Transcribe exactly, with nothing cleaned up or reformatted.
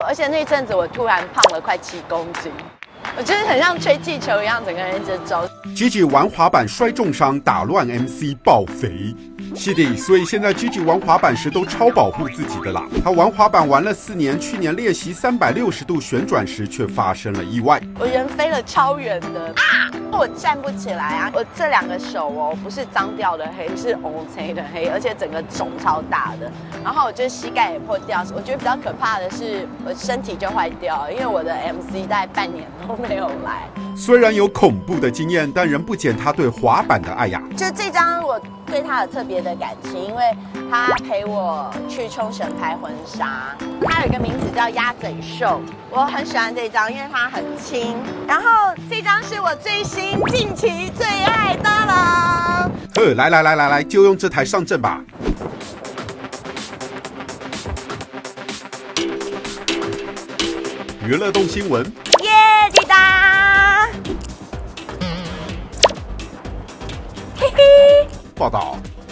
而且那阵子我突然胖了快七公斤，我觉得很像吹气球一样，整个人一直走。 Gigi 玩滑板摔重伤，打乱 M C 爆肥。是的，所以现在 Gigi 玩滑板时都超保护自己的啦。他玩滑板玩了四年，去年练习三百六十度旋转时却发生了意外， 我人飞了超远的啊！我站不起来啊！我这两个手哦，不是脏掉的黑，是红黑的黑，而且整个肿超大的。然后我觉得膝盖也破掉。我觉得比较可怕的是，我身体就坏掉了，因为我的 M C 大概半年都没有来。 虽然有恐怖的经验，但仍不减他对滑板的爱呀。 就这张我对他有特别的感情，因为他陪我去冲绳拍婚纱。它有一个名字叫鸭嘴兽，我很喜欢这张，因为它很轻。然后这张是我最新近期最爱的了。 呵，来来来来来，就用这台上阵吧。娱乐动新闻， 耶，滴答。嘿嘿。 报道。